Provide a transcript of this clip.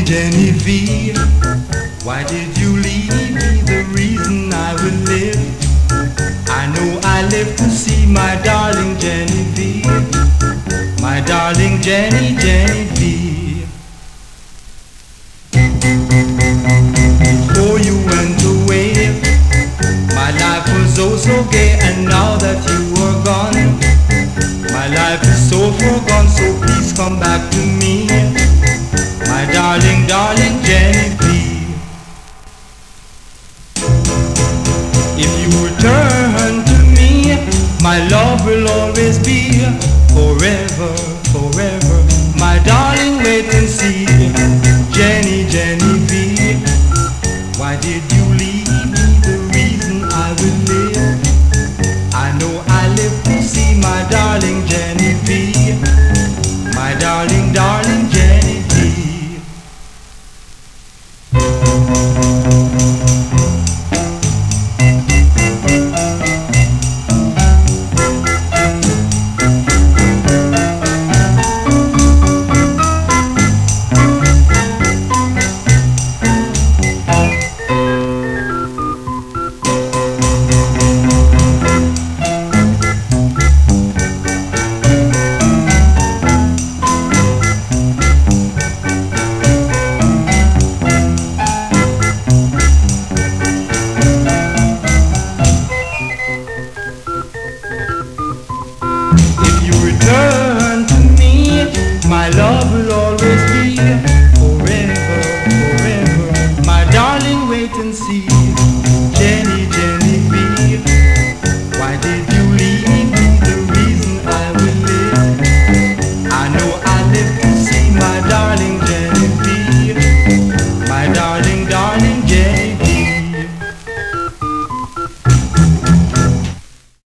Genevieve, why did you leave me? The reason I will live, I know I live to see my darling Genevieve, my darling Genevieve. Before you went away, my life was oh so gay, and now that you are gone, my life is so far gone. So please come back to me, my darling, darling Genevieve.